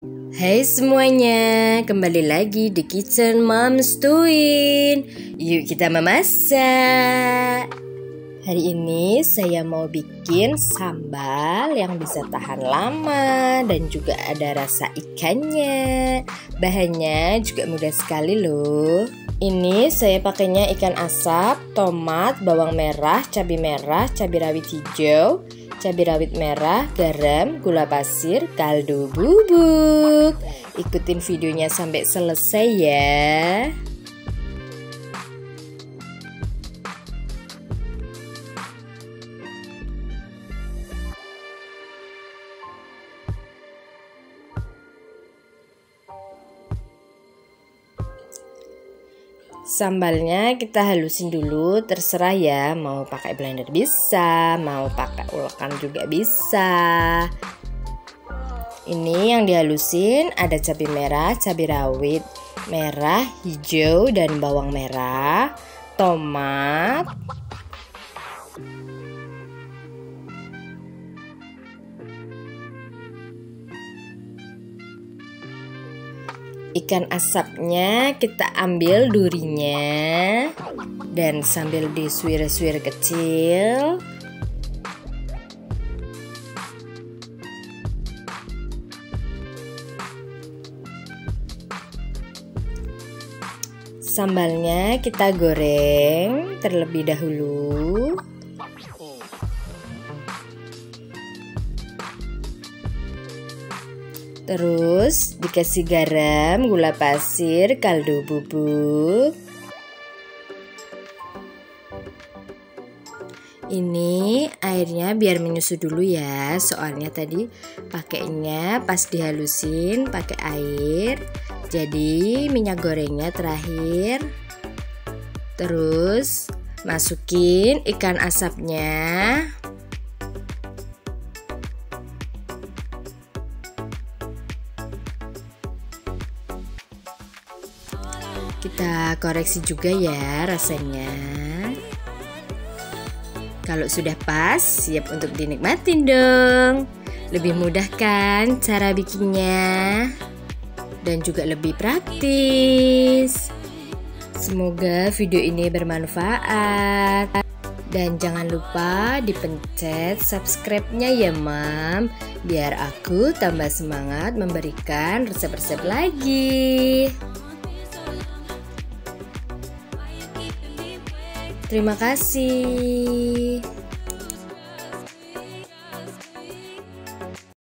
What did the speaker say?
Hai semuanya, kembali lagi di Kitchen Moms Doing. Yuk kita memasak. Hari ini saya mau bikin sambal yang bisa tahan lama dan juga ada rasa ikannya. Bahannya juga mudah sekali loh. Ini saya pakainya ikan asap, tomat, bawang merah, cabai rawit hijau, cabai rawit merah, garam, gula pasir, kaldu bubuk. Ikutin videonya sampai selesai ya. Sambalnya kita halusin dulu, terserah ya, mau pakai blender bisa, mau pakai ulekan juga bisa. Ini yang dihalusin ada cabai merah, cabai rawit merah, hijau dan bawang merah, tomat, ikan asapnya kita ambil durinya dan sambil disuir-suir kecil. Sambalnya kita goreng terlebih dahulu. Terus dikasih garam, gula pasir, kaldu bubuk. Ini airnya biar menyusut dulu ya, soalnya tadi pakainya pas dihalusin pakai air. Jadi minyak gorengnya terakhir. Terus masukin ikan asapnya. Kita koreksi juga ya rasanya. Kalau sudah pas, siap untuk dinikmatin dong. Lebih mudah kan cara bikinnya? Dan juga lebih praktis. Semoga video ini bermanfaat. Dan jangan lupa dipencet subscribe-nya ya Mam, biar aku tambah semangat memberikan resep-resep lagi. Terima kasih.